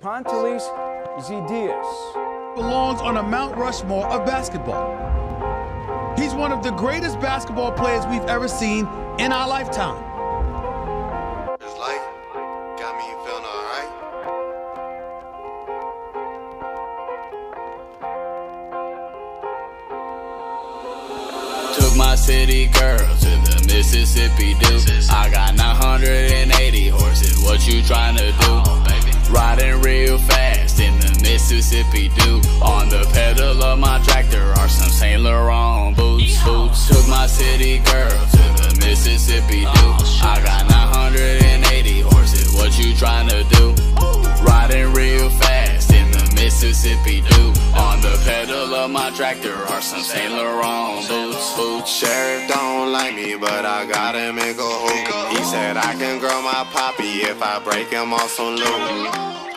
Fontelis Zidias belongs on a Mount Rushmore of basketball. He's one of the greatest basketball players we've ever seen in our lifetime. This life got me feeling alright. Took my city girl to the Mississippi Duke. I got 980 horses, what you trying to do? Riding real fast in the Mississippi Duke. On the pedal of my tractor are some Saint Laurent boots. Took my city girl to the Mississippi Duke. I got 980 horses, what you trying to do? Riding real fast in the Mississippi Duke. On the pedal of my tractor are some Saint Laurent boots. Sheriff don't like me, but I gotta make a hoop. He said I can grow my poppy if I break him off some loot.